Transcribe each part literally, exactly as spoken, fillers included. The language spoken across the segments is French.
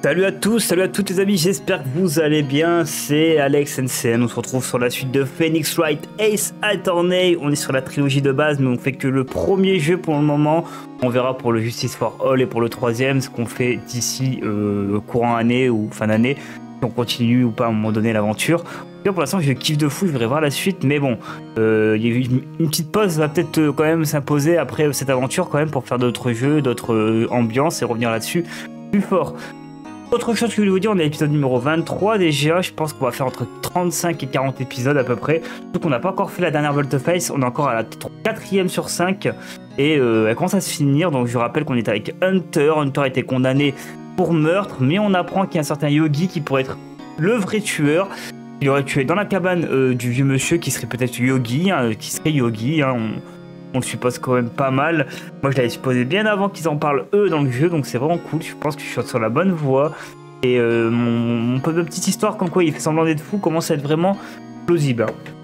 Salut à tous, salut à toutes les amis, j'espère que vous allez bien, c'est Alex N C N, on se retrouve sur la suite de Phoenix Wright Ace Attorney, on est sur la trilogie de base mais on fait que le premier jeu pour le moment, on verra pour le Justice for All et pour le troisième ce qu'on fait d'ici euh, courant année ou fin d'année, si on continue ou pas à un moment donné l'aventure. Pour l'instant je kiffe de fou, je voudrais voir la suite mais bon, euh, y a une, une petite pause va peut-être euh, quand même s'imposer après cette aventure quand même pour faire d'autres jeux, d'autres euh, ambiances et revenir là-dessus plus fort. Autre chose que je voulais vous dire, on est à l'épisode numéro vingt-trois déjà, je pense qu'on va faire entre trente-cinq et quarante épisodes à peu près. Surtout qu'on n'a pas encore fait la dernière Volte-Face, on est encore à la quatrième sur cinq et euh, elle commence à se finir. Donc je vous rappelle qu'on est avec Hunter, Hunter a été condamné pour meurtre, mais on apprend qu'il y a un certain Yogi qui pourrait être le vrai tueur. Il aurait tué dans la cabane euh, du vieux monsieur qui serait peut-être Yogi, hein, qui serait Yogi, hein, on... On le suppose quand même pas mal. Moi, je l'avais supposé bien avant qu'ils en parlent eux dans le jeu, donc c'est vraiment cool. Je pense que je suis sur la bonne voie. Et euh, mon, mon peu de petite histoire, comme quoi il fait semblant d'être fou, commence à être vraiment plausible.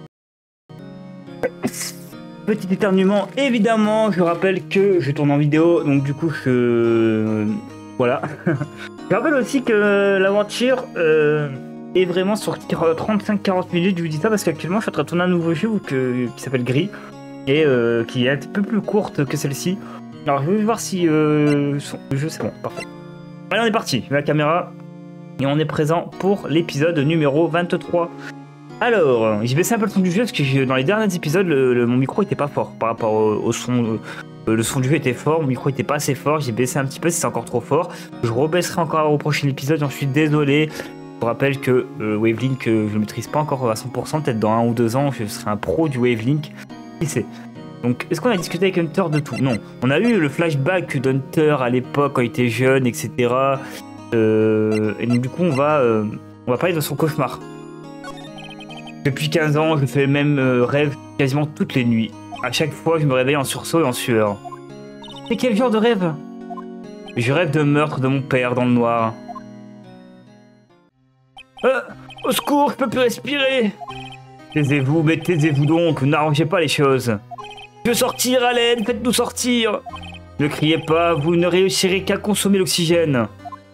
Petit éternuement, évidemment. Je rappelle que je tourne en vidéo, donc du coup, je. Euh, voilà. Je rappelle aussi que l'aventure. Euh, est vraiment sur trente-cinq à quarante minutes. Je vous dis ça parce qu'actuellement, je suis en train de tourner un nouveau jeu que, qui s'appelle Gris. Et euh, qui est un petit peu plus courte que celle-ci. Alors je vais voir si euh, son... le jeu c'est bon, parfait. Allez on est parti, je mets la caméra et on est présent pour l'épisode numéro vingt-trois. Alors, j'ai baissé un peu le son du jeu parce que dans les derniers épisodes, le, le, mon micro était pas fort par rapport au, au son. Euh, le son du jeu était fort, mon micro était pas assez fort, j'ai baissé un petit peu si c'est encore trop fort. Je rebaisserai encore au prochain épisode, j'en suis désolé. Je vous rappelle que euh, Wavelink, euh, je ne maîtrise pas encore à cent pour cent, peut-être dans un ou deux ans, je serai un pro du Wavelink. C'est. Donc, est-ce qu'on a discuté avec Hunter de tout? Non. On a eu le flashback d'Hunter à l'époque quand il était jeune, et cetera. Euh, et donc, du coup, on va, euh, on va parler de son cauchemar. Depuis quinze ans, je fais le même euh, rêve quasiment toutes les nuits. À chaque fois, je me réveille en sursaut et en sueur. Mais quel genre de rêve? Je rêve de meurtre de mon père dans le noir. Euh, au secours, je peux plus respirer. Taisez-vous, mais taisez-vous donc, n'arrangez pas les choses. Je veux sortir, à l'aide, faites-nous sortir. Ne criez pas, vous ne réussirez qu'à consommer l'oxygène.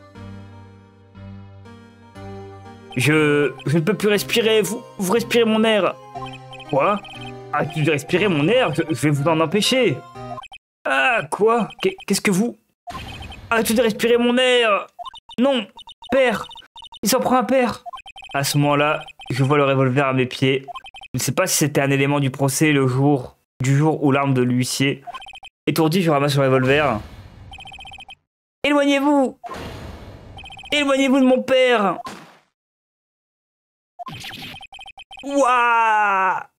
Je... Je ne peux plus respirer, vous, vous respirez mon air. Quoi? Arrêtez de respirer mon air, je, je vais vous en empêcher. Ah, quoi? Qu'est-ce que vous... Arrêtez de respirer mon air. Non, père. Il s'en prend un père. À ce moment-là, je vois le revolver à mes pieds. Je ne sais pas si c'était un élément du procès le jour du jour où l'arme de l'huissier. Étourdi, je ramasse le revolver. Éloignez-vous! Éloignez-vous de mon père! Ouah!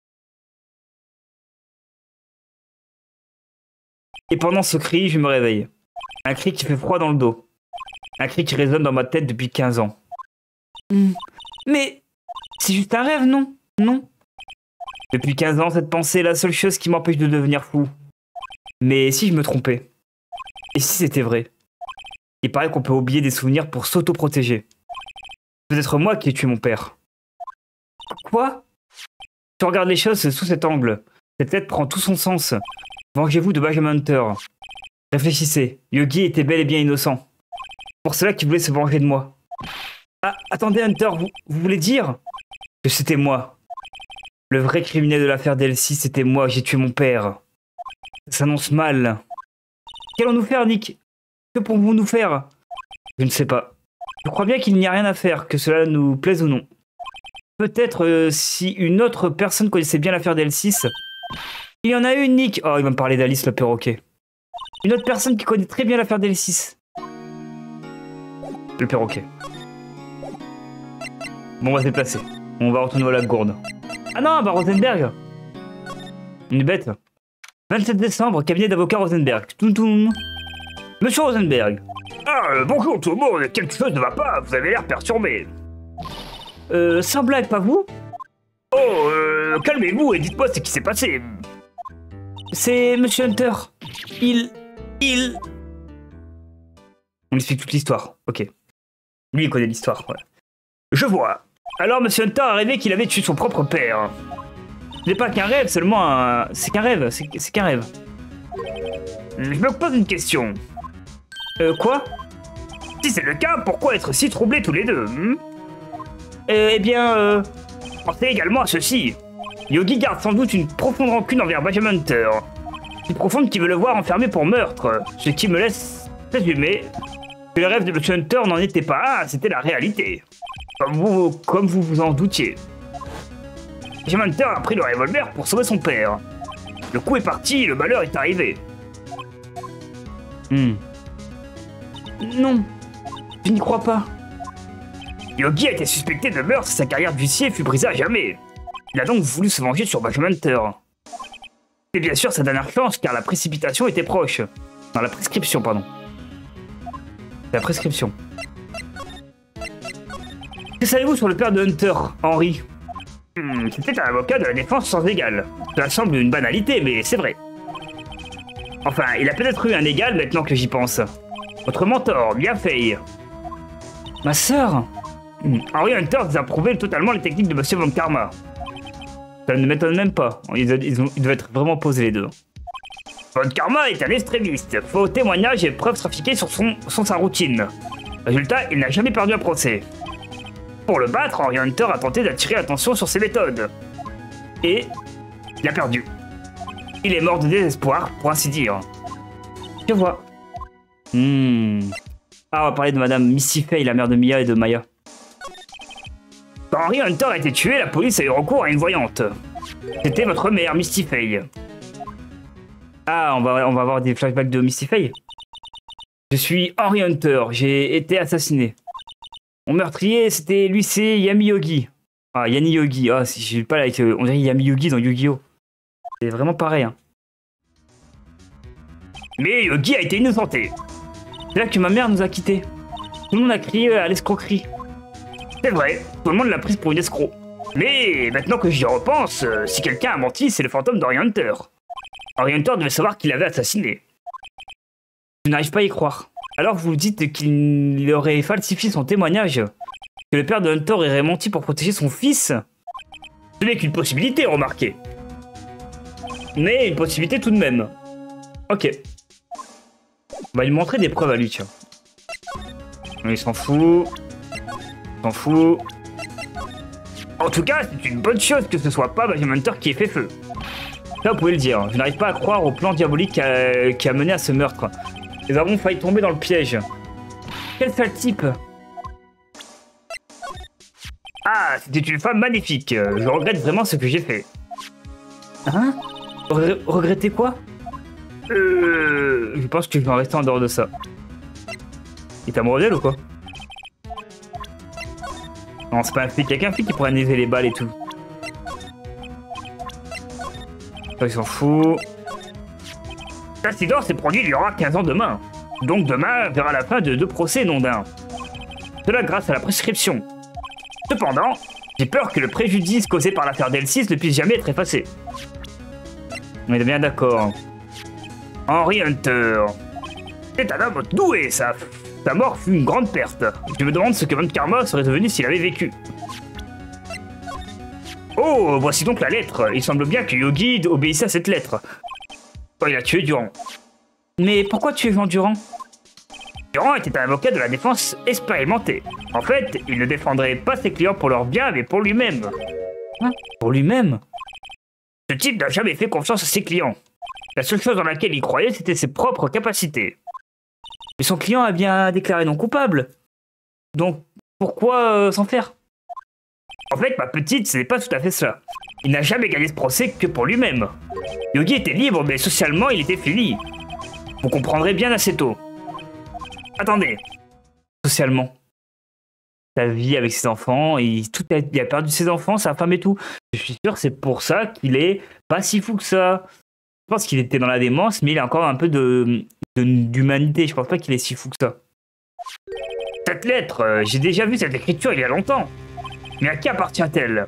Et pendant ce cri, je me réveille. Un cri qui fait froid dans le dos. Un cri qui résonne dans ma tête depuis quinze ans. Mm. Mais c'est juste un rêve, non? Non. Depuis quinze ans, cette pensée est la seule chose qui m'empêche de devenir fou. Mais si je me trompais? Et si c'était vrai? Il paraît qu'on peut oublier des souvenirs pour s'auto-protéger. Peut-être moi qui ai tué mon père. Quoi? Si on regarde les choses sous cet angle, cette lettre prend tout son sens. Vengez-vous de Benjamin Hunter. Réfléchissez, Yogi était bel et bien innocent. Pour cela qu'il voulait se venger de moi. Ah, attendez Hunter, vous, vous voulez dire que c'était moi? Le vrai criminel de l'affaire Delcy, c'était moi, j'ai tué mon père. Ça s'annonce mal. Qu'allons-nous faire, Nick? Que pourrons-vous nous faire? Je ne sais pas. Je crois bien qu'il n'y a rien à faire, que cela nous plaise ou non. Peut-être euh, si une autre personne connaissait bien l'affaire Delcy. Il y en a une, Nick. Oh, il va me parler d'Alice le perroquet. Une autre personne qui connaît très bien l'affaire Delcy. Le perroquet. Bon, on va se déplacer. On va retourner au lac Gourde. Ah non, bah Rosenberg. On est bête. vingt-sept décembre, cabinet d'avocat Rosenberg. Toum toum. Monsieur Rosenberg. Ah, euh, bonjour tout le monde. Quelque chose ne va pas, vous avez l'air perturbé. Euh, sans blague, pas vous? Oh, euh, calmez-vous et dites-moi ce qui s'est passé. C'est Monsieur Hunter. Il... Il... On explique toute l'histoire, ok. Lui, il connaît l'histoire, ouais. Je vois. Alors, Monsieur Hunter a rêvé qu'il avait tué son propre père. Ce n'est pas qu'un rêve, seulement un... C'est qu'un rêve, c'est qu'un rêve. Je me pose une question. Euh, quoi? Si c'est le cas, pourquoi être si troublés tous les deux hmm Euh, Eh bien, euh... Pensez également à ceci. Yogi garde sans doute une profonde rancune envers Benjamin Hunter. Si profonde qu'il veut le voir enfermé pour meurtre, ce qui me laisse présumer que le rêve de M. Hunter n'en était pas un, c'était la réalité. Comme vous, comme vous vous en doutiez. Benjamin Hunter a pris le revolver pour sauver son père. Le coup est parti, le malheur est arrivé. Hmm. Non, je n'y crois pas. Yogi a été suspecté de meurtre et sa carrière d'huissier fut brisée à jamais. Il a donc voulu se venger sur Benjamin Hunter. C'est bien sûr sa dernière chance car la précipitation était proche. Dans la prescription, pardon. La prescription. Que savez-vous sur le père de Hunter, Henry? hmm, C'était un avocat de la défense sans égal. Cela semble une banalité, mais c'est vrai. Enfin, il a peut-être eu un égal maintenant que j'y pense. Votre mentor, Mia Fey. Ma sœur. hmm, Henry Hunter désapprouvait totalement les techniques de Monsieur Von Karma. Ça ne m'étonne même pas. Ils, ils, ont, ils devaient être vraiment posés les deux. Von Karma est un extrémiste. Faux témoignages et preuves trafiquées sur son, sont sa routine. Résultat, il n'a jamais perdu un procès. Pour le battre, Henry Hunter a tenté d'attirer l'attention sur ses méthodes. Et il a perdu. Il est mort de désespoir, pour ainsi dire. Je vois. Hmm. Ah, on va parler de Madame Missy Fey, la mère de Mia et de Maya. Quand Henry Hunter a été tué, la police a eu recours à une voyante. C'était votre mère, Misty Fey. Ah, on va, on va avoir des flashbacks de Misty Fey. Je suis Henry Hunter, j'ai été assassiné. Mon meurtrier, c'était lui, c'est Yami Yogi. Ah, Yanni Yogi. Ah, si j'ai pas là avec. Euh, on dirait Yami Yogi dans Yu-Gi-Oh! C'est vraiment pareil, hein. Mais Yogi a été innocenté. C'est là que ma mère nous a quittés. Tout le monde a crié à l'escroquerie. C'est vrai, tout le monde l'a prise pour une escroc. Mais maintenant que j'y repense, euh, si quelqu'un a menti, c'est le fantôme d'Henry Hunter. Henry Hunter devait savoir qu'il l'avait assassiné. Je n'arrive pas à y croire. Alors vous dites qu'il aurait falsifié son témoignage, que le père de Hunter aurait menti pour protéger son fils? Ce n'est qu'une possibilité, remarquez. Mais une possibilité tout de même. Ok. On va lui montrer des preuves à lui, tiens. Il s'en fout. Il s'en fout. En tout cas, c'est une bonne chose que ce soit pas Benjamin Hunter qui ait fait feu. Ça, vous pouvez le dire. Je n'arrive pas à croire au plan diabolique qui a, qui a mené à ce meurtre. Nous avons failli tomber dans le piège. Quel sale type! Ah, c'était une femme magnifique. Je regrette vraiment ce que j'ai fait. Hein? Re regretter quoi? Euh... Je pense que je vais en rester en dehors de ça. Il t'a amoureux d'elle ou quoi? Non, c'est pas un flic. Il y a qu'un flic qui pourrait analyser les balles et tout. Il s'en fout. L'incident s'est produit il y aura quinze ans demain. Donc demain verra la fin de deux procès, non d'un. Cela grâce à la prescription. Cependant, j'ai peur que le préjudice causé par l'affaire d'L six ne puisse jamais être effacé. On est bien d'accord. Henry Hunter. C'est un homme doué, ça. Sa mort fut une grande perte. Je me demande ce que Von Karma serait devenu s'il avait vécu. Oh, voici donc la lettre. Il semble bien que Yogi obéissait à cette lettre. Oh, il a tué Durand. Mais pourquoi tuer Jean Durand? Durand était un avocat de la défense expérimenté. En fait, il ne défendrait pas ses clients pour leur bien, mais pour lui-même. Hein? Pour lui-même? Ce type n'a jamais fait confiance à ses clients. La seule chose dans laquelle il croyait, c'était ses propres capacités. Mais son client a bien déclaré non coupable. Donc, pourquoi euh, s'en faire? En fait, ma petite, ce n'est pas tout à fait ça. Il n'a jamais gagné ce procès que pour lui-même. Yogi était libre, mais socialement, il était fini. Vous comprendrez bien assez tôt. Attendez. Socialement. Sa vie avec ses enfants, et tout a, il a perdu ses enfants, sa femme et tout. Je suis sûr que c'est pour ça qu'il est pas si fou que ça. Je pense qu'il était dans la démence, mais il a encore un peu de d'humanité. Je pense pas qu'il est si fou que ça. Cette lettre, euh, j'ai déjà vu cette écriture il y a longtemps. Mais à qui appartient-elle?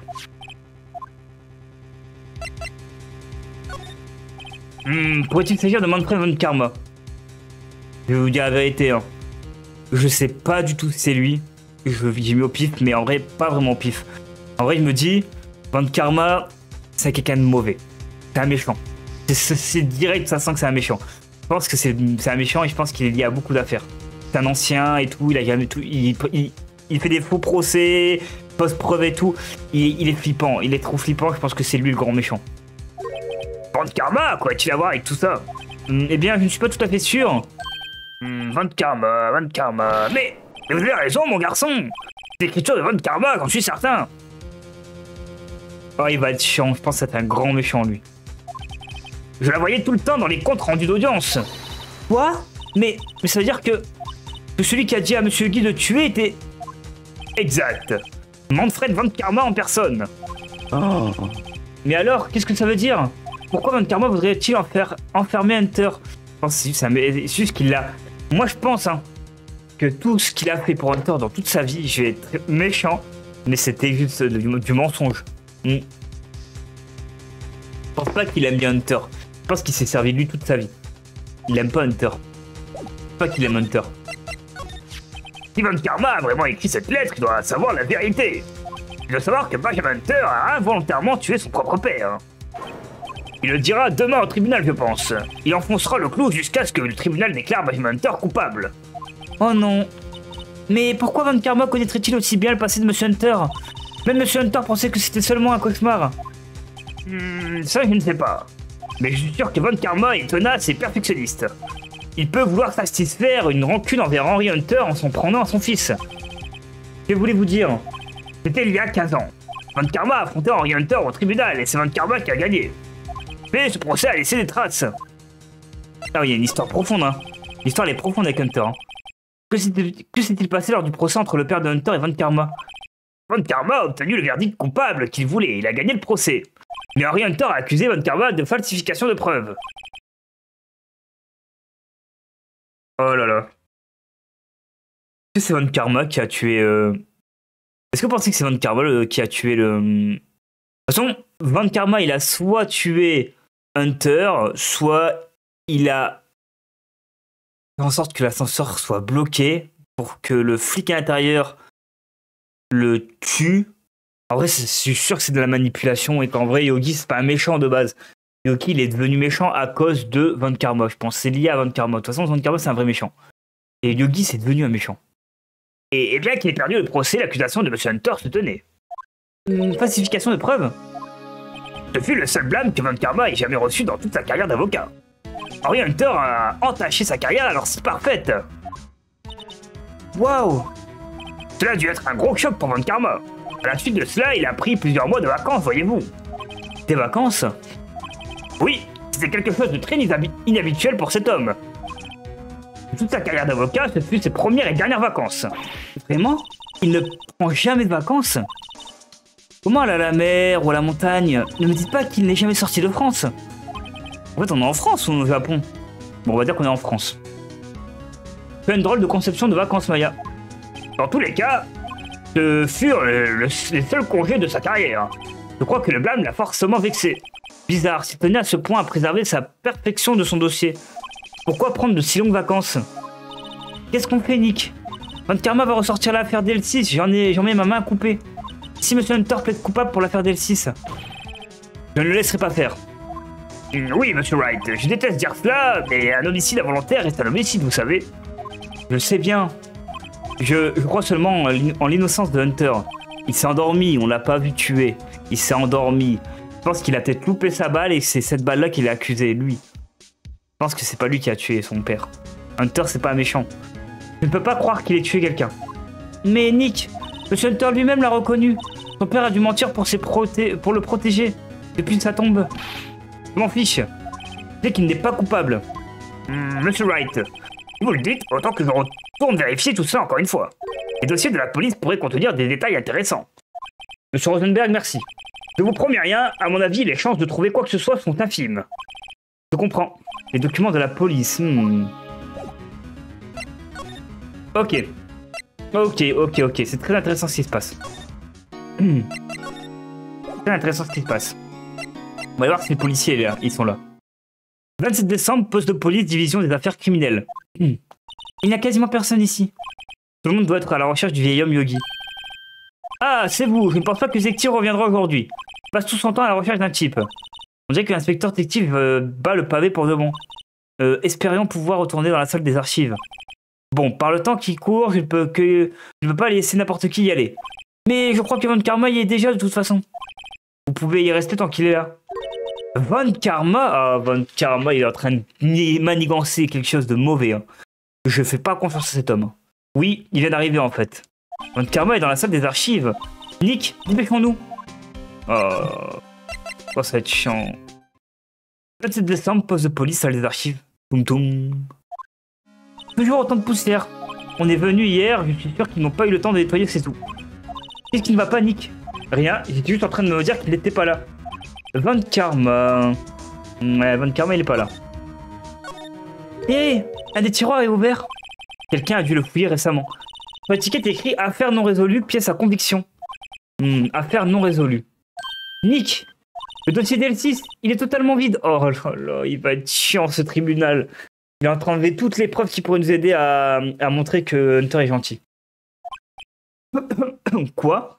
hmm, Pourrait-il s'agir de Manfred Von Karma? Je vais vous dire la vérité. Hein. Je sais pas du tout si c'est lui. J'ai mis au pif, mais en vrai, pas vraiment au pif. En vrai, je me dis, Von Karma, c'est quelqu'un de mauvais. C'est un méchant. C'est direct, ça sent que c'est un méchant. Je pense que c'est un méchant et je pense qu'il est lié à beaucoup d'affaires. c'est un ancien et tout, il a jamais tout, il, il, il fait des faux procès, post-preuve et tout. Il, il est flippant, il est trop flippant, je pense que c'est lui le grand méchant. Van Karma, quoi, tu vas voir avec tout ça? Hum, eh bien, je ne suis pas tout à fait sûr. Hum, Van Karma, Van Karma, mais, mais vous avez raison, mon garçon. C'est l'écriture de Van Karma, j'en suis certain. Oh, il va être chiant, je pense que c'est un grand méchant, lui. Je la voyais tout le temps dans les comptes rendus d'audience. Quoi? Mais, mais ça veut dire que, que celui qui a dit à Monsieur Guy de tuer était... Exact. Manfred Van Karma en personne. Oh. Mais alors, qu'est-ce que ça veut dire? Pourquoi Van Karma voudrait-il en faire enfermer Hunter? Je pense que c'est juste qu'il l'a... Moi, je pense hein, que tout ce qu'il a fait pour Hunter dans toute sa vie, je vais être méchant, mais c'était juste du, du mensonge. Mm. Je pense pas qu'il aime bien Hunter. Je pense qu'il s'est servi de lui toute sa vie. Il aime pas Hunter. Pas qu'il aime Hunter. Si Van Karma a vraiment écrit cette lettre, il doit savoir la vérité. Il doit savoir que Benjamin Hunter a involontairement tué son propre père. Il le dira demain au tribunal, je pense. Il enfoncera le clou jusqu'à ce que le tribunal déclare Benjamin Hunter coupable. Oh non. Mais pourquoi Van Karma connaîtrait-il aussi bien le passé de Monsieur Hunter? Même Monsieur Hunter pensait que c'était seulement un cauchemar. Hmm, ça, je ne sais pas. Mais je suis sûr que Van Karma est tenace et perfectionniste. Il peut vouloir satisfaire une rancune envers Henry Hunter en s'en prenant à son fils. Que voulez-vous dire? C'était il y a quinze ans. Van Karma a affronté Henry Hunter au tribunal et c'est Van Karma qui a gagné. Mais ce procès a laissé des traces. Ah oui, il y a une histoire profonde, hein. L'histoire elle est profonde avec Hunter. Hein. Que s'est-il passé lors du procès entre le père de Hunter et Van Karma? Van Karma a obtenu le verdict coupable qu'il voulait, il a gagné le procès. Mais Henry Hunter a accusé Van Karma de falsification de preuves. Oh là là. Est-ce que c'est Van Karma qui a tué... Euh... Est-ce que vous pensez que c'est Van Karma le... qui a tué le... De toute façon, Van Karma, il a soit tué Hunter, soit il a fait en sorte que l'ascenseur soit bloqué pour que le flic à l'intérieur le tue. En vrai, je suis sûr que c'est de la manipulation et qu'en vrai, Yogi, c'est pas un méchant de base. Yogi, il est devenu méchant à cause de Van Karma, je pense. C'est lié à Van Karma. De toute façon, Van Karma, c'est un vrai méchant. Et Yogi, c'est devenu un méchant. Et, et bien qu'il ait perdu le procès, l'accusation de Monsieur Hunter se tenait. Une falsification de preuves? Ce fut le seul blâme que Van Karma ait jamais reçu dans toute sa carrière d'avocat. Henry Hunter a entaché sa carrière alors si parfaite. Waouh! Cela a dû être un gros choc pour Van Karma. À la suite de cela, il a pris plusieurs mois de vacances, voyez-vous. Des vacances? Oui, c'était quelque chose de très inhabituel pour cet homme. Toute sa carrière d'avocat, ce fut ses premières et dernières vacances. Vraiment? Il ne prend jamais de vacances? Comment aller à la mer ou à la montagne? Ne me dites pas qu'il n'est jamais sorti de France. En fait, on est en France ou au Japon? Bon, on va dire qu'on est en France. C'est une drôle de conception de vacances, Maya. Dans tous les cas, ce furent le, le, les seuls congés de sa carrière. Je crois que le blâme l'a forcément vexé. Bizarre, s'il tenait à ce point à préserver sa perfection de son dossier. Pourquoi prendre de si longues vacances? Qu'est-ce qu'on fait, Nick? Van Karma va ressortir l'affaire D L six, j'en ai, j'en mets ma main à couper. Si Monsieur Hunter plaide coupable pour l'affaire D L six, je ne le laisserai pas faire. Oui, Monsieur Wright, je déteste dire cela, mais un homicide involontaire est un homicide, vous savez. Je le sais bien. Je, je crois seulement en l'innocence de Hunter. Il s'est endormi, on l'a pas vu tuer. Il s'est endormi. Je pense qu'il a peut-être loupé sa balle et c'est cette balle-là qu'il a accusé, lui. Je pense que c'est pas lui qui a tué son père. Hunter, c'est pas un méchant. Je ne peux pas croire qu'il ait tué quelqu'un. Mais Nick, Monsieur Hunter lui-même l'a reconnu. Son père a dû mentir pour, ses proté pour le protéger depuis sa tombe. Je m'en fiche. Je sais qu'il n'est pas coupable. Mmh, Monsieur Wright, si vous le dites, autant que je retourne vérifier tout ça encore une fois. Les dossiers de la police pourraient contenir des détails intéressants. Monsieur Rosenberg, merci. Je vous promets rien, à mon avis, les chances de trouver quoi que ce soit sont infimes. Je comprends. Les documents de la police. Hmm. Ok. Ok, ok, ok. C'est très intéressant ce qui se passe. Hmm. Très intéressant ce qui se passe. On va voir si les policiers là, ils sont là. vingt-sept décembre, poste de police, division des affaires criminelles. Hmm. Il n'y a quasiment personne ici. Tout le monde doit être à la recherche du vieil homme Yogi. Ah, c'est vous. Je ne pense pas que Zekti reviendra aujourd'hui. Il passe tout son temps à la recherche d'un type. On dirait que l'inspecteur détective euh, bat le pavé pour de bon. Euh, espérions pouvoir retourner dans la salle des archives. Bon, par le temps qui court, je ne peux que je ne peux pas laisser n'importe qui y aller. Mais je crois que Von Karma y est déjà de toute façon. Vous pouvez y rester tant qu'il est là. Von Karma? Ah, Von Karma, il est en train de manigancer quelque chose de mauvais. Hein. Je fais pas confiance à cet homme. Oui, il vient d'arriver en fait. Von Karma est dans la salle des archives. Nick, dépêchons-nous. Oh. oh, ça va être chiant. vingt-sept décembre, poste de police, salle des archives. Toum toum. Toujours autant de poussière. On est venu hier, je suis sûr qu'ils n'ont pas eu le temps de nettoyer, c'est tout. Qu'est-ce qui ne va pas, Nick? Rien, j'étais juste en train de me dire qu'il n'était pas là. Von Karma. Ouais, Von Karma, il est pas là. Hé, hey, un des tiroirs est ouvert. Quelqu'un a dû le fouiller récemment. Sur l'étiquette est écrit affaire non résolue, pièce à conviction. Hmm, affaire non résolue. Nick, le dossier d'L six, il est totalement vide. Oh là là, il va être chiant ce tribunal. Il est en train d'enlever toutes les preuves qui pourraient nous aider à, à montrer que Hunter est gentil. Quoi?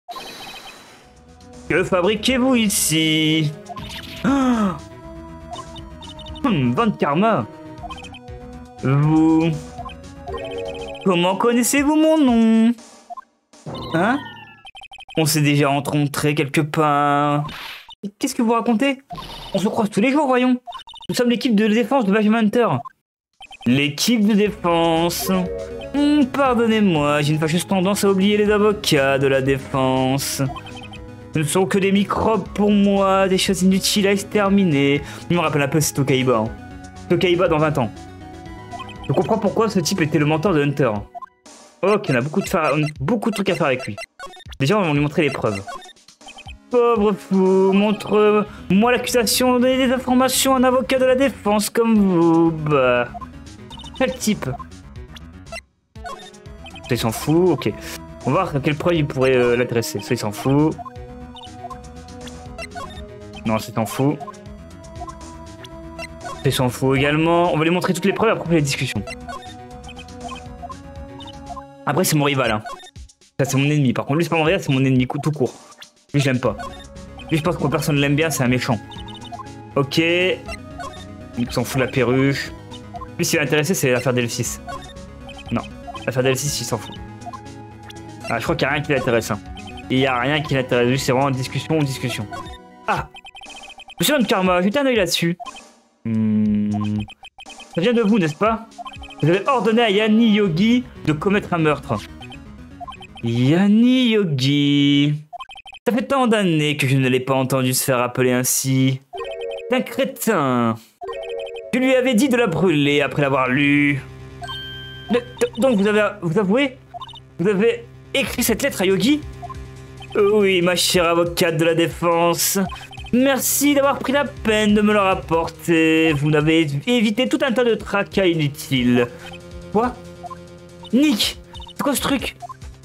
Que fabriquez-vous ici? oh hmm, Von Karma. Vous... Comment connaissez-vous mon nom? Hein? On s'est déjà rencontrés quelque part. Qu'est-ce que vous racontez? On se croise tous les jours, voyons. Nous sommes l'équipe de défense de Benjamin Hunter. L'équipe de défense. Hum, Pardonnez-moi, j'ai une fâcheuse tendance à oublier les avocats de la défense. Ce ne sont que des microbes pour moi, des choses inutiles à exterminer. Il me rappelle un peu ce Tokaiba. Hein. Tokaiba dans vingt ans. Je comprends pourquoi ce type était le mentor de Hunter. Ok, on a beaucoup de, fa... on a beaucoup de trucs à faire avec lui. Déjà, on va lui montrer les preuves. Pauvre fou, montre-moi l'accusation, donnez des informations à un avocat de la défense comme vous. Bah... Quel type? Ça, il s'en fout, ok. On va voir à quelle preuve il pourrait euh, l'intéresser. Ça, il s'en fout. Non, c'est s'en fout. Ça, il s'en fout également. On va lui montrer toutes les preuves après les discussions. Après, c'est mon rival. Hein. Ça, c'est mon ennemi. Par contre, lui, c'est pas mon rival, c'est mon ennemi tout court. Lui, je l'aime pas. Lui, je pense que personne l'aime bien, c'est un méchant. Ok. Il s'en fout de la perruche. Lui, s'il est intéressé, c'est l'affaire d'L six. Non. L'affaire d'L six, il s'en fout. Ah, je crois qu'il n'y a rien qui l'intéresse. Hein. Il n'y a rien qui l'intéresse. Lui, c'est vraiment discussion ou discussion. Ah! Monsieur Von Karma, jetez un œil là-dessus. Hmm. Ça vient de vous, n'est-ce pas? Vous avez ordonné à Yanni Yogi de commettre un meurtre. Yanni Yogi... Ça fait tant d'années que je ne l'ai pas entendu se faire appeler ainsi. C'est un crétin. Je lui avais dit de la brûler après l'avoir lu. Donc vous avez... Vous avouez? Vous avez écrit cette lettre à Yogi? Oui, ma chère avocate de la défense. Merci d'avoir pris la peine de me le rapporter. Vous n'avez évité tout un tas de tracas inutiles. Quoi? Nick, c'est quoi ce truc?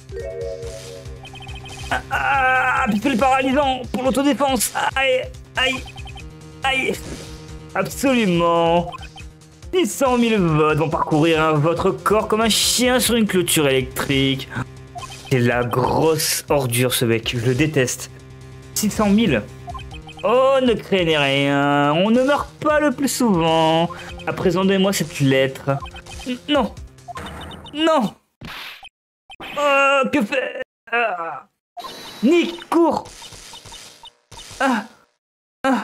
Ah, ah, pistolet paralysant pour l'autodéfense. Aïe, aïe, aïe. Absolument. six cent mille votes vont parcourir hein, votre corps comme un chien sur une clôture électrique. C'est la grosse ordure ce mec, je le déteste. six cent mille. Oh, ne craignez rien, on ne meurt pas le plus souvent. À présent, donnez-moi cette lettre. Non. Non. Oh, que fait... Ah. Nick, cours. Ah. Ah.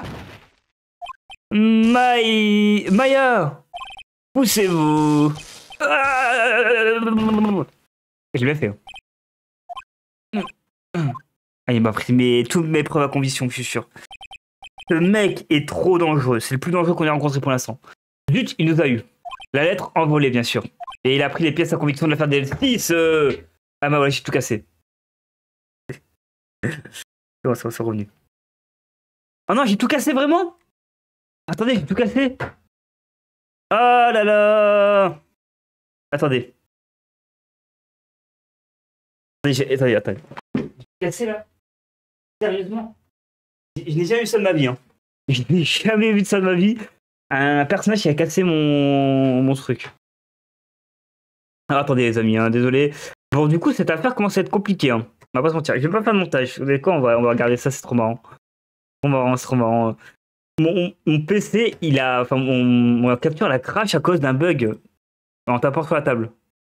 Maï... Maya. Poussez-vous. Ah. J'ai bien fait. Ah, il m'a pris mes... toutes mes preuves à conviction, je suis sûr. Ce mec est trop dangereux. C'est le plus dangereux qu'on ait rencontré pour l'instant. Zut, il nous a eu. La lettre envolée, bien sûr. Et il a pris les pièces à conviction de l'affaire d'L six. Euh... Ah bah voilà, j'ai tout cassé. Bon, ça, c'est revenu. Oh non, j'ai tout cassé, vraiment? Attendez, j'ai tout cassé. Oh là là. Attendez. Attendez, attendez, attendez. J'ai tout cassé, là? Sérieusement? Je n'ai jamais vu ça de ma vie. Hein. Je n'ai jamais vu de ça de ma vie. Un personnage qui a cassé mon, mon truc. Alors, attendez les amis, hein, désolé. Bon, du coup, cette affaire commence à être compliquée. Hein. On va pas se mentir. Je vais pas faire de montage. Vous savez quoi, on va, on va regarder ça, c'est trop marrant. On va, c'est trop marrant. Mon, mon P C, il a, enfin, mon, mon capture, elle a crash à cause d'un bug en tapant sur la table.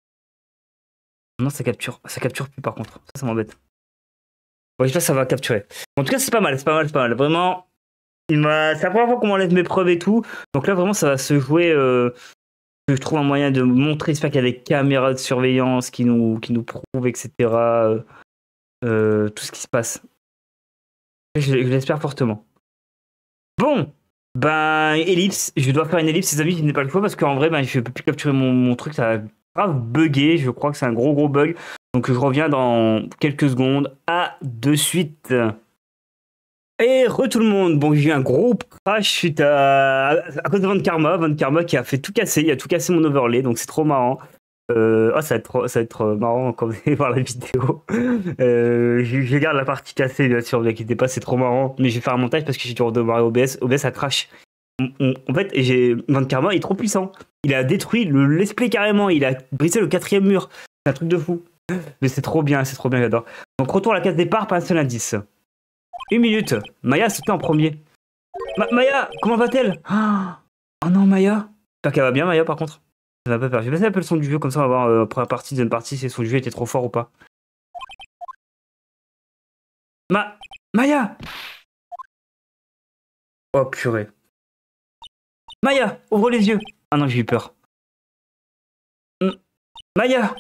Non, ça capture. Ça capture plus par contre. Ça, ça m'embête. Bon, j'espère que ça va capturer. En tout cas, c'est pas mal, c'est pas mal, c'est pas mal. Vraiment, il m'a. C'est la première fois qu'on m'enlève mes preuves et tout. Donc là, vraiment, ça va se jouer. Euh... Je trouve un moyen de montrer, j'espère qu'il y a des caméras de surveillance qui nous, qui nous prouvent, et cetera. Euh... Euh... Tout ce qui se passe. Je, je l'espère fortement. Bon, ben, ellipse. Je dois faire une ellipse, les amis, je n'ai pas le choix parce qu'en vrai, ben, je peux plus capturer mon, mon truc. Ça a grave bugué. Je crois que c'est un gros, gros bug. Donc, je reviens dans quelques secondes. À de suite. Et re tout le monde. Bon, j'ai eu un gros crash suite à, à cause de Van Karma. Van Karma qui a fait tout casser. Il a tout cassé mon overlay. Donc, c'est trop marrant. Euh, oh, ça va être, trop, ça va être marrant quand vous allez voir la vidéo. Euh, je, je garde la partie cassée, bien sûr, ne vous inquiétez pas, c'est trop marrant. Mais je vais faire un montage parce que j'ai dû redémarrer O B S. O B S a crash. On, on, en fait, j'ai Van Karma, il est trop puissant. Il a détruit le let's play carrément. Il a brisé le quatrième mur. C'est un truc de fou. Mais c'est trop bien, c'est trop bien, j'adore. Donc, retour à la case départ, pas un seul indice. Une minute. Maya sautait en premier. Ma Maya, comment va-t-elle? Oh non, Maya. J'espère qu'elle va bien, Maya, par contre. Ça va pas faire. Je vais passer un peu le son du jeu, comme ça on va voir euh, première partie, deuxième partie, si le son du jeu était trop fort ou pas. Ma... Maya! Oh purée. Maya, ouvre les yeux. Ah non, j'ai eu peur. M Maya!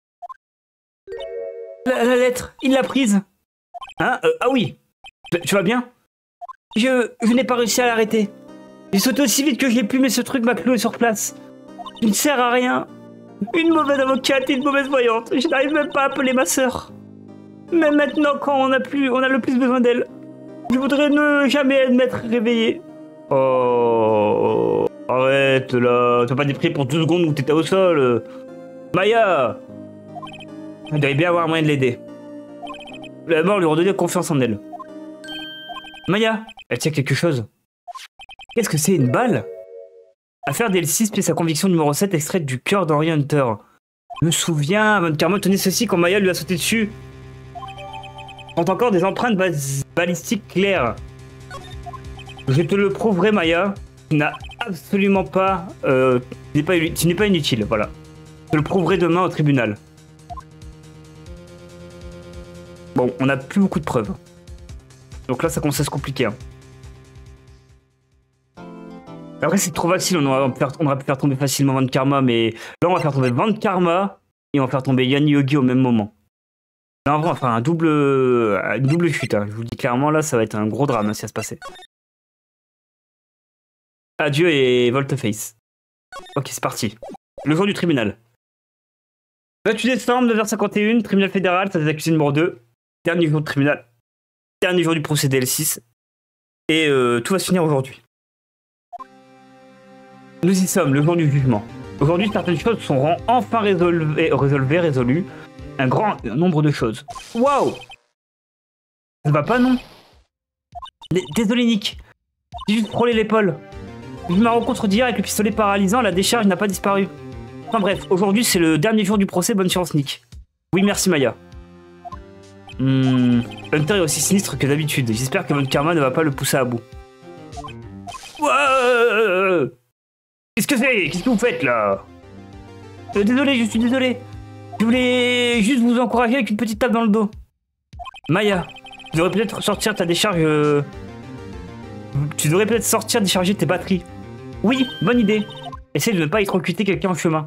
La, la lettre, il l'a prise. Hein euh, Ah oui. Tu vas bien? Je, je n'ai pas réussi à l'arrêter. J'ai sauté aussi vite que je l'ai pu, mais ce truc m'a cloué sur place. Il ne sert à rien. Une mauvaise avocate et une mauvaise voyante. Je n'arrive même pas à appeler ma sœur. Même maintenant, quand on a, plus, on a le plus besoin d'elle. Je voudrais ne jamais m'être réveillé. Oh... Arrête, là. T'as pas déprimé pour deux secondes où t'étais au sol. Maya! Il devait bien avoir un moyen de l'aider. D'abord, lui redonner confiance en elle. Maya, elle tient quelque chose. Qu'est-ce que c'est, une balle? Affaire D L six, pièce à conviction numéro sept, extraite du cœur d'Henri Hunter. Je me souviens, Van Karma tenait ceci quand Maya lui a sauté dessus. Ont encore des empreintes balistiques claires. Je te le prouverai, Maya. Tu n'as absolument pas, euh, tu n'es pas, tu n'es pas inutile, voilà. Je te le prouverai demain au tribunal. Bon, on n'a plus beaucoup de preuves. Donc là, ça commence à se compliquer. Hein. Après, c'est trop facile, on aurait, pu faire, on aurait pu faire tomber facilement Van Karma, mais là, on va faire tomber Van Karma et on va faire tomber Yann Yogi au même moment. Là, on va faire un double, une double chute. Hein. Je vous le dis clairement, là, ça va être un gros drame hein, si ça se passait. Adieu et volte-face. Ok, c'est parti. Le jour du tribunal. vingt-huit décembre, neuf heures cinquante et un, tribunal fédéral, ça c'est accusé numéro deux. Dernier jour de tribunal. Dernier jour du procès D L six. Et euh, tout va se finir aujourd'hui. Nous y sommes, le jour du jugement. Aujourd'hui, certaines choses seront enfin résolvées, résolvées, résolues. Un grand nombre de choses. Waouh! Ça va pas, non? Désolé, Nick. J'ai juste frôlé l'épaule. Vu ma rencontre d'hier avec le pistolet paralysant, la décharge n'a pas disparu. Enfin bref, aujourd'hui, c'est le dernier jour du procès. Bonne chance, Nick. Oui, merci, Maya. Hmm, Hunter est aussi sinistre que d'habitude. J'espère que Van Karma ne va pas le pousser à bout. Wow! Qu'est-ce que c'est? Qu'est-ce que vous faites là? euh, Désolé, je suis désolé. Je voulais juste vous encourager avec une petite tape dans le dos. Maya, tu devrais peut-être sortir ta décharge... Euh... Tu devrais peut-être sortir décharger tes batteries. Oui, bonne idée. Essaye de ne pas électrocuter quelqu'un en chemin.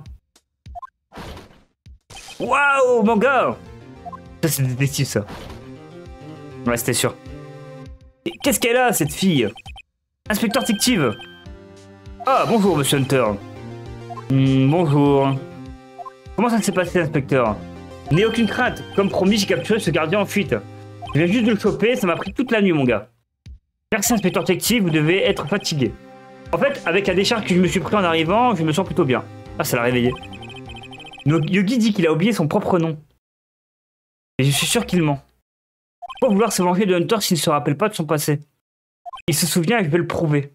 Waouh, mon gars! Ça, c'est détective, ça. Ouais, c'était sûr. Qu'est-ce qu'elle a, cette fille? Inspecteur détective. Ah, bonjour, monsieur Hunter. Hmm, bonjour. Comment ça s'est passé, inspecteur? N'ayez aucune crainte. Comme promis, j'ai capturé ce gardien en fuite. Je viens juste de le choper, ça m'a pris toute la nuit, mon gars. Merci, inspecteur détective, vous devez être fatigué. En fait, avec la décharge que je me suis pris en arrivant, je me sens plutôt bien. Ah, ça l'a réveillé. Yogi dit qu'il a oublié son propre nom. Et je suis sûr qu'il ment. Pourquoi vouloir se venger de Hunter s'il ne se rappelle pas de son passé? Il se souvient et je vais le prouver.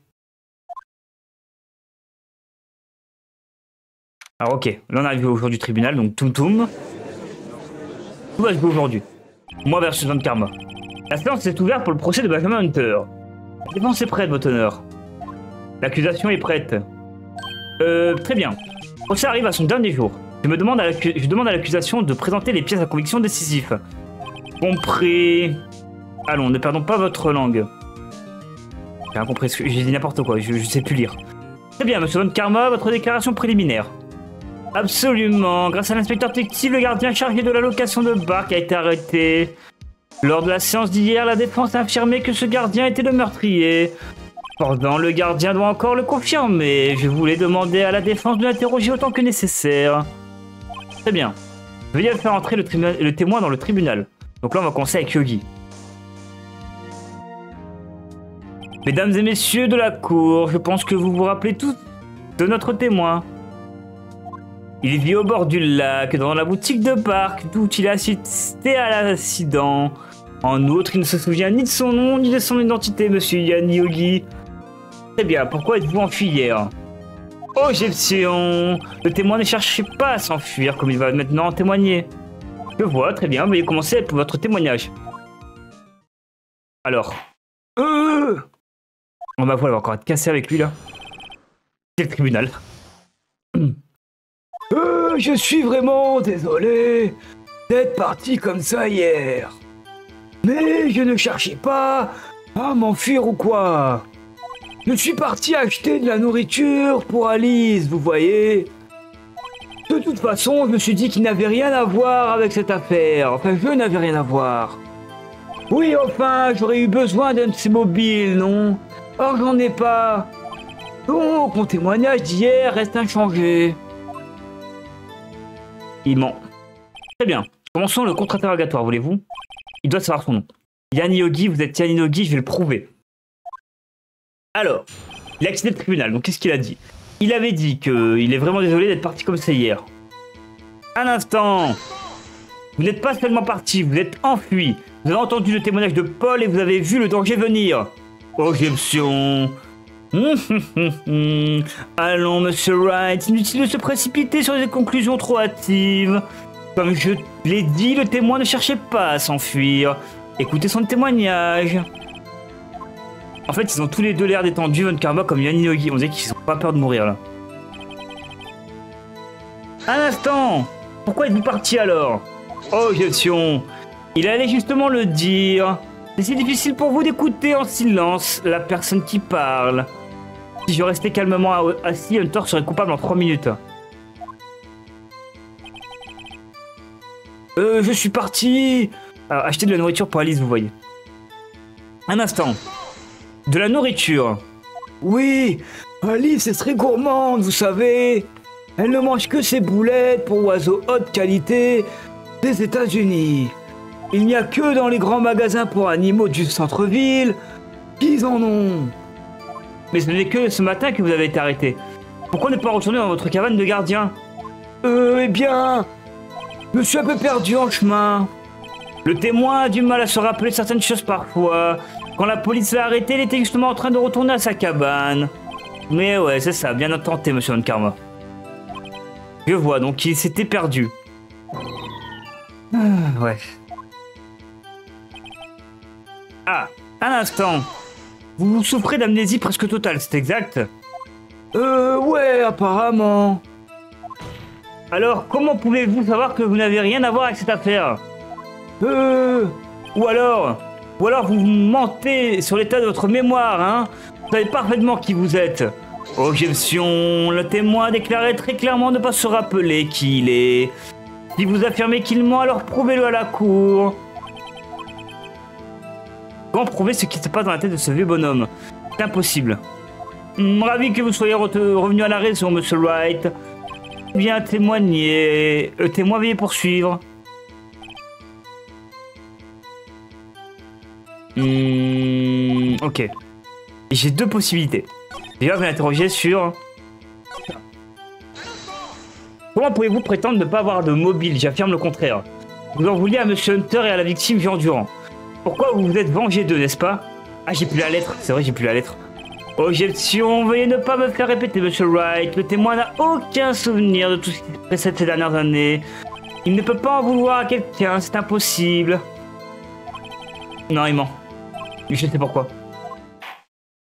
Alors ok, là on arrive au jour du tribunal, donc Toum Toum. Tout va se jouer aujourd'hui. Moi versus Van Karma. La séance est ouverte pour le procès de Benjamin Hunter. La défense est prête, votre honneur. L'accusation est prête. Euh, très bien. Le procès arrive à son dernier jour. Je me demande à je demande à l'accusation de présenter les pièces à conviction décisives. Compris. Allons, ne perdons pas votre langue. J'ai rien compris, j'ai dit n'importe quoi, je, je sais plus lire. Très bien, monsieur Von Karma, votre déclaration préliminaire. Absolument. Grâce à l'inspecteur détective, le gardien chargé de la location de Bark a été arrêté. Lors de la séance d'hier, la défense a affirmé que ce gardien était le meurtrier. Cependant, le gardien doit encore le confirmer. Je voulais demander à la défense de l'interroger autant que nécessaire. Très bien. Veuillez faire entrer le, le témoin dans le tribunal. Donc là, on va commencer avec Yogi. Mesdames et messieurs de la cour, je pense que vous vous rappelez tous de notre témoin. Il vit au bord du lac, dans la boutique de Bark, d'où il a assisté à l'accident. En outre, il ne se souvient ni de son nom, ni de son identité, monsieur Yann Yogi. Très bien, pourquoi êtes-vous enfui hier? Objection. Le témoin ne cherchait pas à s'enfuir, comme il va maintenant témoigner. Je vois, très bien, veuillez commencer pour votre témoignage. Alors. Euh On va voir, il va encore être cassé avec lui, là. C'est le tribunal. Euh, je suis vraiment désolé d'être parti comme ça hier. Mais je ne cherchais pas à m'enfuir ou quoi. Je suis parti acheter de la nourriture pour Alice, vous voyez. De toute façon, je me suis dit qu'il n'avait rien à voir avec cette affaire. Enfin, je n'avais rien à voir. Oui, enfin, j'aurais eu besoin d'un de ces mobiles, non? Or, j'en ai pas. Donc, mon témoignage d'hier reste inchangé. Il ment. Très bien. Commençons le contre-interrogatoire, voulez-vous? Il doit savoir son nom. Yann Yogi, vous êtes Yann Yogi, je vais le prouver. Alors, il a quitté le tribunal, donc qu'est-ce qu'il a dit? Il avait dit qu'il est vraiment désolé d'être parti comme ça hier. Un instant. Vous n'êtes pas seulement parti, vous êtes enfui. Vous avez entendu le témoignage de Paul et vous avez vu le danger venir. Objection. Allons, monsieur Wright, inutile de se précipiter sur des conclusions trop hâtives. Comme je l'ai dit, le témoin ne cherchait pas à s'enfuir. Écoutez son témoignage. En fait, ils ont tous les deux l'air détendus, Von Karma comme Yann Yogi. On dirait qu'ils n'ont pas peur de mourir, là. Un instant. Pourquoi êtes-vous parti alors? Objection. Il allait justement le dire. Mais c'est difficile pour vous d'écouter en silence la personne qui parle. Si je restais calmement assis, Hunter serait coupable en trois minutes. Euh, je suis parti... Alors, acheter de la nourriture pour Alice, vous voyez. Un instant. De la nourriture. Oui, Alice est très gourmande, vous savez. Elle ne mange que ses boulettes pour oiseaux haute qualité des États-Unis. Il n'y a que dans les grands magasins pour animaux du centre-ville qu'ils en ont. Mais ce n'est que ce matin que vous avez été arrêté. Pourquoi ne pas retourner dans votre cabane de gardien? Euh, eh bien... Je me suis un peu perdu en chemin. Le témoin a du mal à se rappeler certaines choses parfois. Quand la police l'a arrêté, il était justement en train de retourner à sa cabane. Mais ouais, c'est ça, bien tenté, monsieur Von Karma. Je vois, donc il s'était perdu. Ah, ouais. Ah, un instant. Vous souffrez d'amnésie presque totale, c'est exact? Euh, ouais, apparemment. Alors, comment pouvez-vous savoir que vous n'avez rien à voir avec cette affaire? Euh... Ou alors... Ou alors vous mentez sur l'état de votre mémoire, hein? Vous savez parfaitement qui vous êtes. Objection. Le témoin a déclaré très clairement ne pas se rappeler qui il est. Si vous affirmez qu'il ment, alors prouvez-le à la cour. Comment prouver ce qui se passe dans la tête de ce vieux bonhomme? C'est impossible. Hum, ravi que vous soyez re revenu à la raison, monsieur Wright. Bien témoigner. Le témoin veuillez poursuivre. Hum, ok. J'ai deux possibilités. Déjà, vous l'interroger sur... Comment pouvez-vous prétendre ne pas avoir de mobile? J'affirme le contraire. Vous en vouliez à monsieur Hunter et à la victime Jean Durand. Pourquoi vous vous êtes vengé d'eux, n'est-ce pas? Ah, j'ai plus la lettre. C'est vrai, j'ai plus la lettre. Objection. Veuillez ne pas me faire répéter, monsieur Wright. Le témoin n'a aucun souvenir de tout ce qui s'est passé ces dernières années. Il ne peut pas en vouloir à quelqu'un, c'est impossible. Non, il ment. Je sais pourquoi.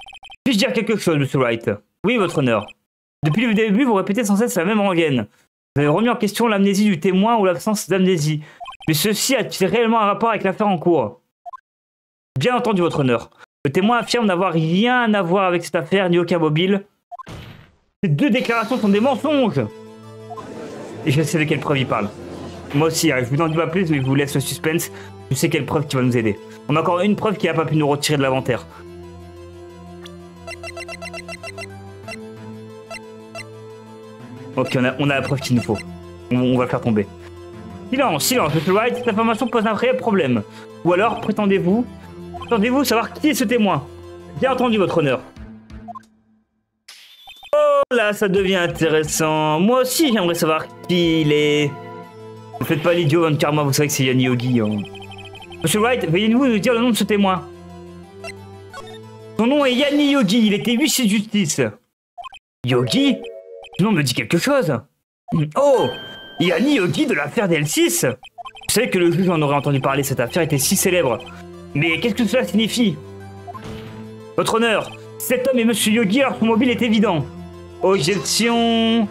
Puis-je dire quelque chose, monsieur Wright? Oui, votre honneur. Depuis le début, vous répétez sans cesse la même rengaine. Vous avez remis en question l'amnésie du témoin ou l'absence d'amnésie. Mais ceci a-t-il réellement un rapport avec l'affaire en cours? Bien entendu, votre honneur. Le témoin affirme n'avoir rien à voir avec cette affaire ni aucun mobile. Ces deux déclarations sont des mensonges. Et je sais de quelle preuve il parle. Moi aussi, hein, je vous en dis pas plus, mais je vous laisse le suspense. Je sais quelle preuve qui va nous aider. On a encore une preuve qui n'a pas pu nous retirer de l'inventaire. Ok, on a, on a la preuve qu'il nous faut. On, on va le faire tomber. Silence, silence, monsieur Wright, cette information pose un réel problème. Ou alors, prétendez-vous... Prétendez-vous savoir qui est ce témoin? Bien entendu, votre honneur. Oh là, ça devient intéressant. Moi aussi, j'aimerais savoir qui il est. Ne faites pas l'idiot, Von Karma, vous savez que c'est Yanni Yogi. Hein. Monsieur Wright, veuillez-vous nous dire le nom de ce témoin? Son nom est Yanni Yogi, il était huissier de justice. Yogi? Ce nom me dit quelque chose. Oh, Yanni Yogi de l'affaire D L six. Vous savez que le juge en aurait entendu parler, cette affaire était si célèbre. Mais qu'est-ce que cela signifie? Votre honneur, cet homme est Monsieur Yogi, alors son mobile est évident. Objection.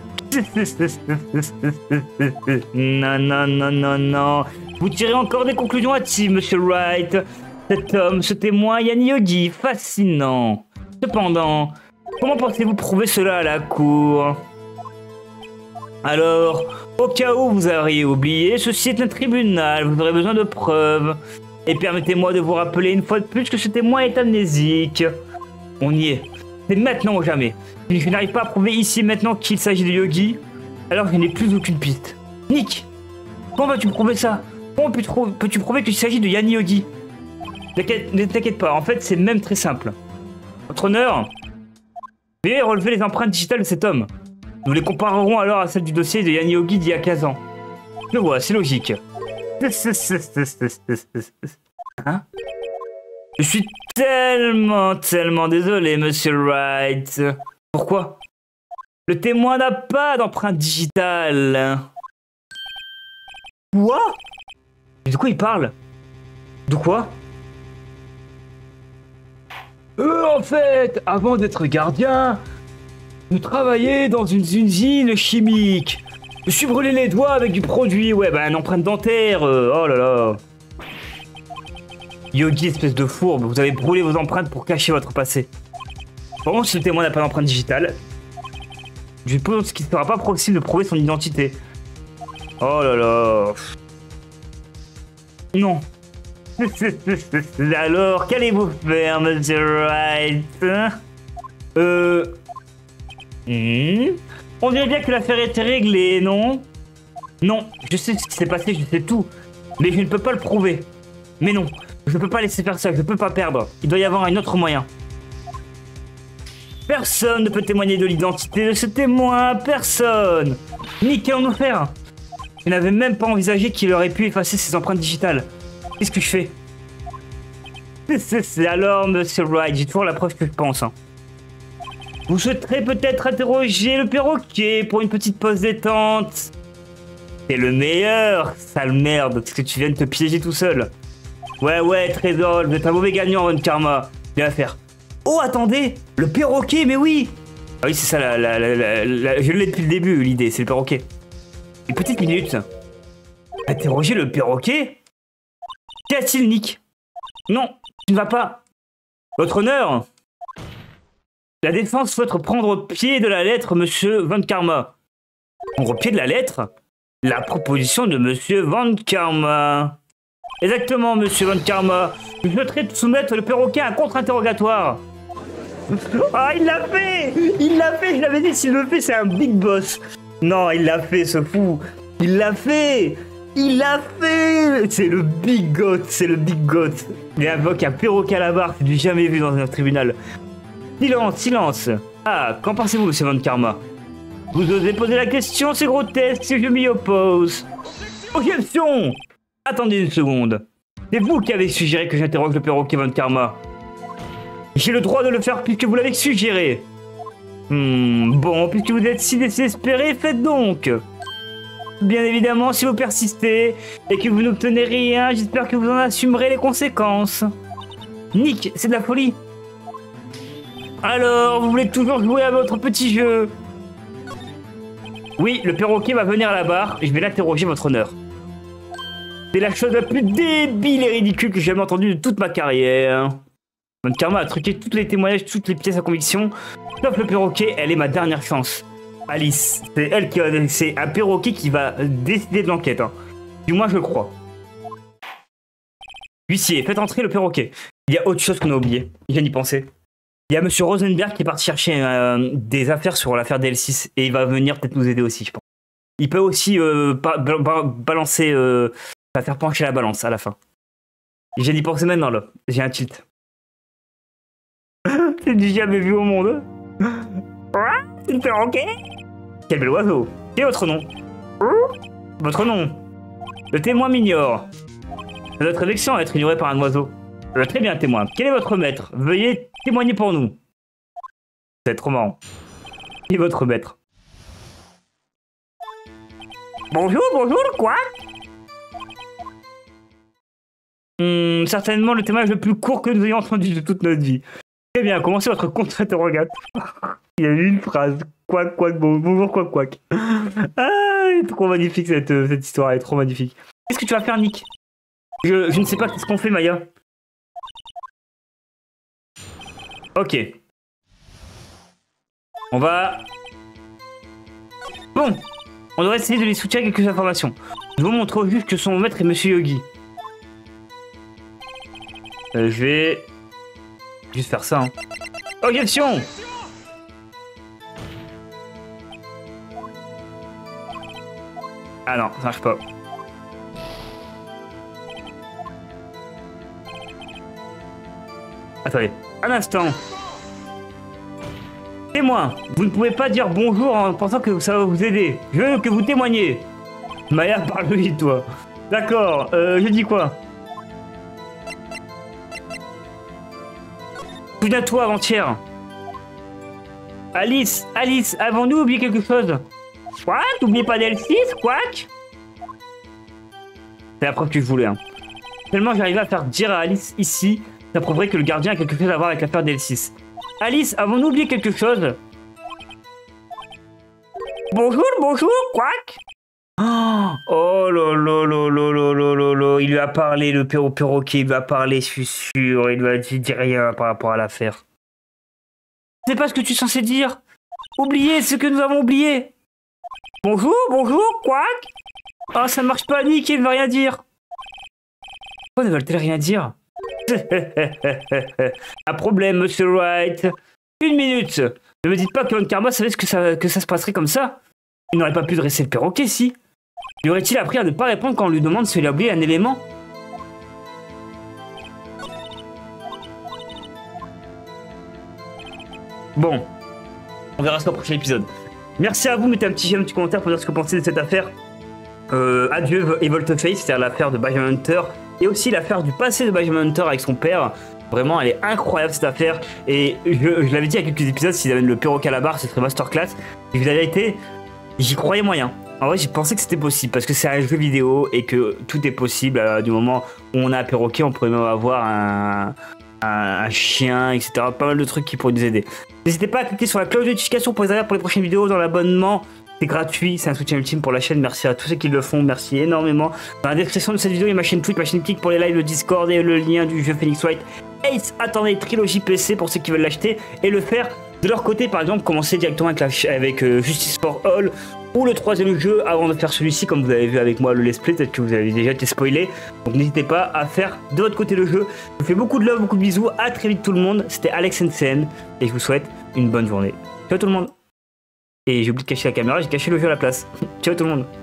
Non, non, non, non, non. Vous tirez encore des conclusions hâtives, Monsieur Wright. Cet homme, ce témoin, Yanni Yogi, fascinant. Cependant, comment pensez-vous prouver cela à la cour? Alors, au cas où vous auriez oublié, ceci est un tribunal, vous aurez besoin de preuves. Et permettez-moi de vous rappeler une fois de plus que ce témoin est amnésique. On y est. C'est maintenant ou jamais. Si je n'arrive pas à prouver ici maintenant qu'il s'agit de Yogi, alors je n'ai plus aucune piste. Nick, comment vas-tu prouver ça? Comment peux-tu prouver qu'il s'agit de Yanni Yogi? Ne t'inquiète pas, en fait c'est même très simple. Votre honneur, veuillez relever les empreintes digitales de cet homme. Nous les comparerons alors à celles du dossier de Yanni Yogi d'il y a quinze ans. Je vois, c'est logique. Hein? Je suis tellement, tellement désolé, Monsieur Wright. Pourquoi? Le témoin n'a pas d'empreinte digitale. Quoi? Mais de quoi il parle? De quoi? Euh, en fait, avant d'être gardien, je travaillais dans une usine chimique. Je me suis brûlé les doigts avec du produit, ouais, bah une empreinte dentaire, euh, oh là là. Yogi, espèce de fourbe, vous avez brûlé vos empreintes pour cacher votre passé. Bon, si le témoin n'a pas d'empreinte digitale, je pense qu'il ne sera pas possible de prouver son identité. Oh là là. Non. Alors, qu'allez-vous faire, Monsieur Wright? Euh... Hmm? On dirait bien que l'affaire était réglée, non? Non, je sais ce qui s'est passé, je sais tout. Mais je ne peux pas le prouver. Mais non, je ne peux pas laisser faire ça, je ne peux pas perdre. Il doit y avoir un autre moyen. Personne ne peut témoigner de l'identité de ce témoin, personne. Nick, qu'allons-nous faire? Je n'avais même pas envisagé qu'il aurait pu effacer ses empreintes digitales. Qu'est-ce que je fais? C'est alors, Monsieur Wright, j'ai toujours la preuve que je pense. Hein. Vous souhaiterez peut-être interroger le perroquet pour une petite pause détente. C'est le meilleur, sale merde, parce que tu viens de te piéger tout seul. Ouais, ouais, Trésor, vous êtes un mauvais gagnant, Von Karma. Bien à faire. Oh, attendez, le perroquet, mais oui. Ah oui, c'est ça, la, la, la, la, la, je l'ai depuis le début, l'idée, c'est le perroquet. Une petite minute. Interroger le perroquet? Qu'y a-t-il, Nick? Non, tu ne vas pas. Votre honneur? La défense souhaite prendre au pied de la lettre Monsieur Von Karma. Prendre au pied de la lettre? La proposition de Monsieur Von Karma. Exactement, Monsieur Von Karma. Je souhaiterais soumettre le perroquet à un contre-interrogatoire. Ah, il l'a fait! Il l'a fait, je l'avais dit, s'il le fait, c'est un big boss. Non, il l'a fait, ce fou. Il l'a fait! Il l'a fait! C'est le big goat, c'est le big goat. Il invoque un perroquet à la barre, c'est du jamais vu dans un tribunal. Silence, silence. Ah, qu'en pensez-vous, Monsieur Von Karma? Vous osez poser la question, c'est grotesque, je m'y oppose. Objection! Attendez une seconde. C'est vous qui avez suggéré que j'interroge le perroquet Von Karma. J'ai le droit de le faire puisque vous l'avez suggéré. Hmm, bon, puisque vous êtes si désespéré, faites donc. Bien évidemment, si vous persistez et que vous n'obtenez rien, j'espère que vous en assumerez les conséquences. Nick, c'est de la folie. Alors, vous voulez toujours jouer à votre petit jeu? Oui, le perroquet va venir à la barre et je vais l'interroger, votre honneur. C'est la chose la plus débile et ridicule que j'ai jamais entendue de toute ma carrière. Bonne Karma a truqué tous les témoignages, toutes les pièces à conviction. Sauf le perroquet, elle est ma dernière chance. Alice, c'est elle qui va... C'est un perroquet qui va décider de l'enquête. Hein. Du moins, je le crois. Huissier, faites entrer le perroquet. Il y a autre chose qu'on a oublié. Il vient d'y penser. Il y a Monsieur Rosenberg qui est parti chercher euh, des affaires sur l'affaire D L six et il va venir peut-être nous aider aussi, je pense. Il peut aussi euh, ba ba balancer... Euh, va faire pencher la balance à la fin. J'ai d'y penser maintenant là. J'ai un tilt. C'est du jamais vu au monde. C'est le perroquet. Quel bel oiseau. Quel est votre nom? Votre nom? Le témoin m'ignore. C'est notre élection à être ignoré par un oiseau. Euh, très bien, témoin. Quel est votre maître? Veuillez témoigner pour nous. C'est trop marrant. Qui est votre maître? Bonjour, bonjour, quoi? Hum, certainement le témoignage le plus court que nous ayons entendu de toute notre vie. Très bien, commencez votre contre-interrogatoire. Il y a eu une phrase. Quack, quack, bon, bonjour, quack, quack. Ah, elle est trop magnifique cette, cette histoire, elle est trop magnifique. Qu'est-ce que tu vas faire, Nick? je, je ne sais pas qu'est-ce qu'on fait, Maya. Ok. On va... Bon, on devrait essayer de les soutirer quelques informations. Je vous montre au juge que son maître est Monsieur Yogi. Euh, je vais juste faire ça. Hein. Objection! Ah non, ça marche pas. Attendez, un instant. Témoin, vous ne pouvez pas dire bonjour en pensant que ça va vous aider. Je veux que vous témoigniez. Maya, parle vite, toi. D'accord, euh, je dis quoi? Souviens-toi avant-hier. Alice, Alice, avons-nous oublié quelque chose? Quoi? N'oubliez pas D L six, quoi? C'est la preuve que je voulais. Hein. Tellement j'arrivais à faire dire à Alice ici, ça prouverait que le gardien a quelque chose à voir avec l'affaire D L six. Alice, avons-nous oublié quelque chose? Bonjour, bonjour, quoi? Oh là là là là là là là là, il lui a parlé, le perro perroquet, il lui a parlé, je suis sûr, il lui a dit, dit rien par rapport à l'affaire. C'est pas ce que tu es censé dire. Oubliez ce que nous avons oublié. Bonjour, bonjour, quoi? Oh, ça ne marche pas, Nick, il ne veut rien dire. Pourquoi ne veulent-elles rien dire? Un problème, Monsieur Wright. Une minute. Ne me dites pas que Bonne Karma savait que ça, que ça se passerait comme ça. Il n'aurait pas pu dresser le perroquet, si. Lui aurait-il appris à ne pas répondre quand on lui demande s'il a oublié un élément? Bon. On verra ça au prochain épisode. Merci à vous, mettez un petit j'aime, un petit commentaire pour dire ce que vous pensez de cette affaire. Euh, adieu et Volte-Face, c'est-à-dire l'affaire de Benjamin Hunter. Et aussi l'affaire du passé de Benjamin Hunter avec son père. Vraiment, elle est incroyable cette affaire. Et je, je l'avais dit il y a quelques épisodes, s'ils amènent le perroquet à la barre, ce serait masterclass. Et vous avez été... J'y croyais moyen. En vrai, j'ai pensé que c'était possible parce que c'est un jeu vidéo et que tout est possible. Euh, du moment où on a un perroquet, on pourrait même avoir un, un, un chien, et cetera. Pas mal de trucs qui pourraient nous aider. N'hésitez pas à cliquer sur la cloche de notification pour les alertes pour les prochaines vidéos. Dans l'abonnement, c'est gratuit, c'est un soutien ultime pour la chaîne. Merci à tous ceux qui le font, merci énormément. Dans la description de cette vidéo, il y a ma chaîne Twitch, ma chaîne Kick pour les lives, le Discord et le lien du jeu Phoenix Wright Ace Attorney Trilogy P C pour ceux qui veulent l'acheter et le faire de leur côté. Par exemple, commencer directement avec, la, avec euh, Justice for All ou le troisième jeu avant de faire celui-ci, comme vous avez vu avec moi le Let's Play, peut-être que vous avez déjà été spoilé. Donc n'hésitez pas à faire de votre côté le jeu. Je vous fais beaucoup de love, beaucoup de bisous, à très vite tout le monde. C'était Alex N C N et je vous souhaite une bonne journée. Ciao tout le monde. Et j'ai oublié de cacher la caméra, j'ai caché le jeu à la place. Ciao tout le monde.